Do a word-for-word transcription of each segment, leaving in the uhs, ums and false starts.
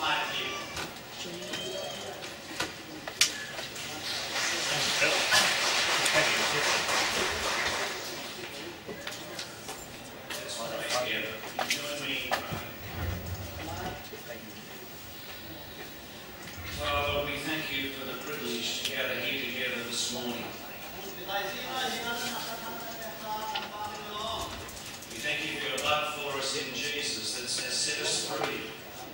Father, we thank you for the privilege to gather here together this morning. We thank you for your love for us in Jesus that has set us free.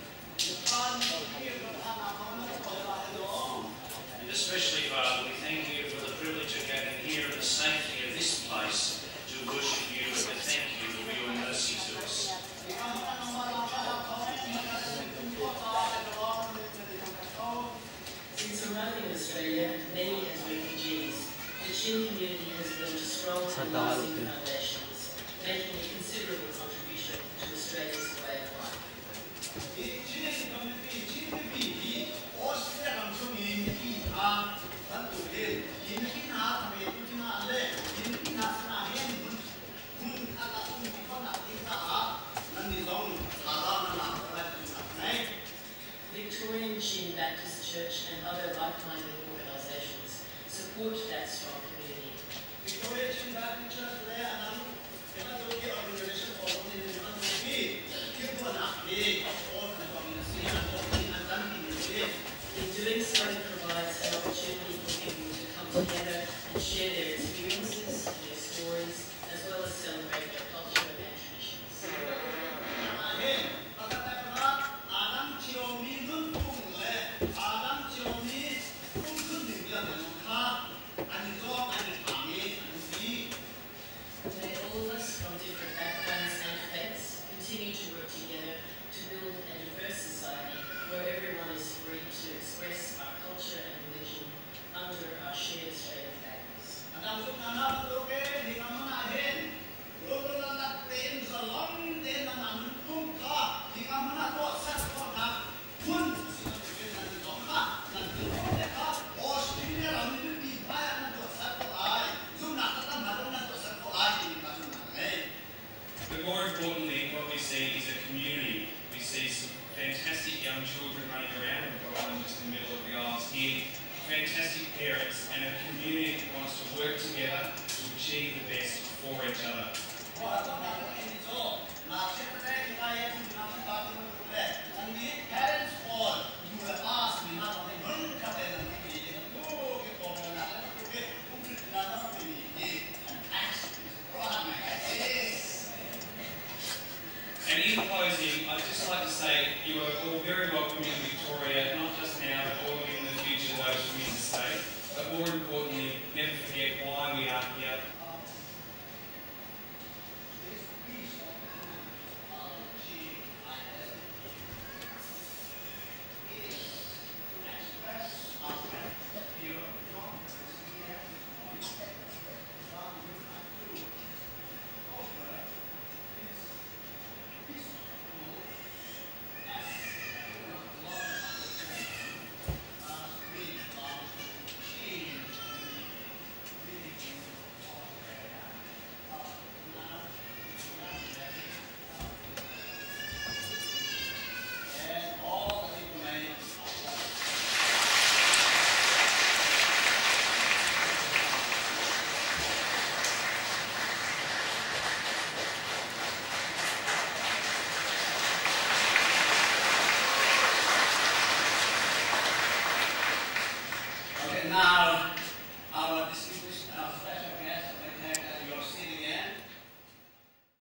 And especially, Father, we thank you for the privilege of gathering here in the safety of this place to worship you and to thank you for your mercy to us. Since arriving in Australia, mainly as refugees, the Chin community has built strong and lasting foundations, making a considerable contribution to Australia's way of life. Victorian Chin Baptist Church and other like-minded organisations support that strong community. Victorian Chin Baptist Church in doing so, it provides an opportunity for people to come together and share their experiences and their stories, as well as celebrate their culture and traditions. May all of us from different backgrounds and faiths continue to work together to build a diverse society where everyone is free to express our culture and religion under our shared Australian values. But more importantly, what we see is a community. We see some fantastic young children running around, and we've got one just in the middle of the aisles here, fantastic parents, and a community that wants to work together to achieve the best for each other. Parents